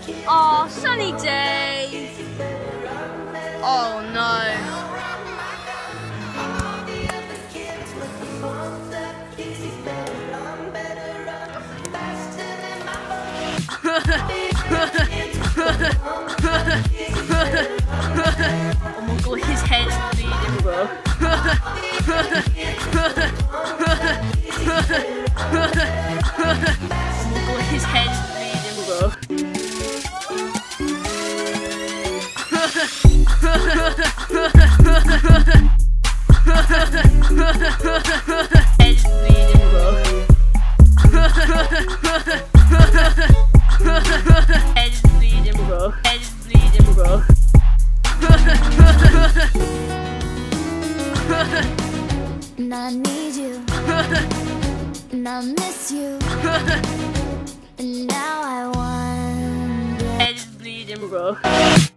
Oh, sunny days. Oh no. Oh my god, his head's bleeding, bro. Oh my god, his head's bleeding, bro. Head's bleeding, bro. Head's bleeding, bro. Head's bleeding, bro. And I need you, and I miss you, and now I wonder. Head's bleeding, bro.